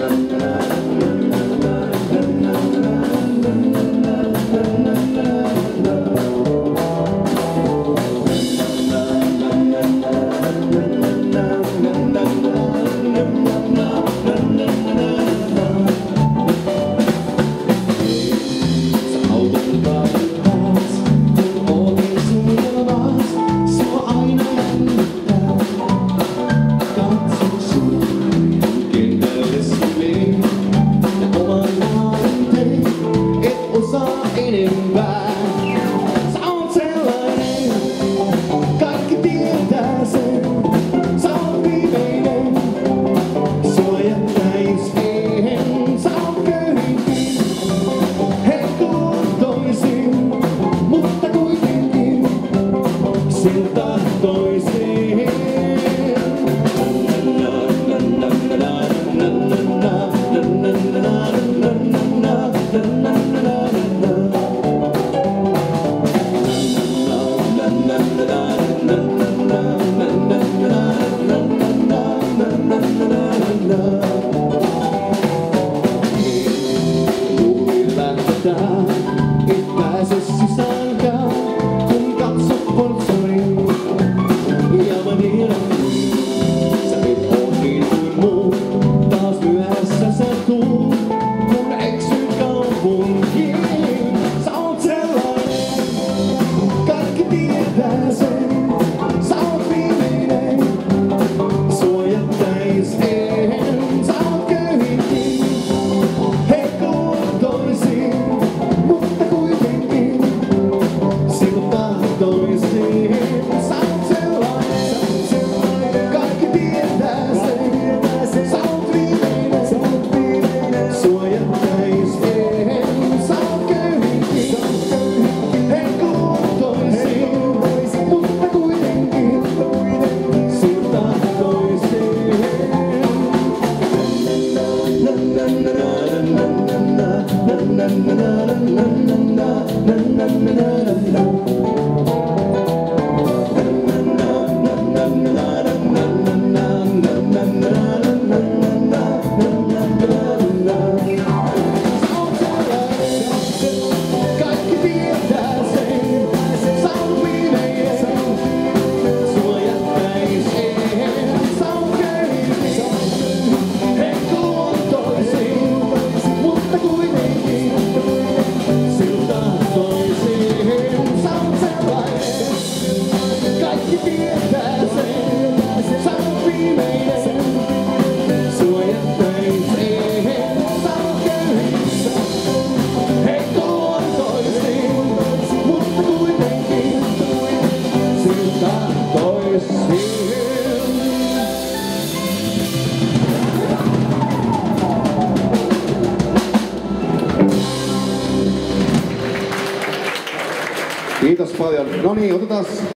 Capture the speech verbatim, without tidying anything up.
Ootin suudelmaas, sua aina jännittää. Katson sun kentälle syliin ja oman maalin teet, et osaa enempää. Sä oot sellainen, kaikki tietää sen. Sä oot viimeinen, sua jättäis eihän. Sä oot köyhinkin, heikkoluontoisin, mutta kuitenkin siltä toisin. Juuri lähdetään, et pääse sisäänkään, kun katsot portsariin ja mä tiedän, sä et oo niin kuin muu. Taas myöhässä sä tuut, kun eksyt kaupunkiin. Sä oot sellainen, kaikki tietää sen. Sä oot viimeinen, sua jättäis eihän. Sä oot köyhinkin, heikkoluontoisin, mutta kuitenkin siltä toisin. Sä oot sellainen, kaikki tietää sen. Sä oot viimeinen, sua jättäis eihän. Sä oot köyhinkin, heikkoluontoisin, mutta kuitenkin siltä toisin. Kaikki tietää sen, sä oot viimeinen, sua jättäis eihän. Sä oot köyhinkin, heikkoluontoisin, mutta kuitenkin siltä toisin. Sä oot sellainen, kaikki tietää sen, sä oot viimeinen, sua jättäis eihän. Sä oot köyhinkin, heikkoluontoisin, mutta kuitenkin siltä toisin. Kiitos paljon. No niin, otetaan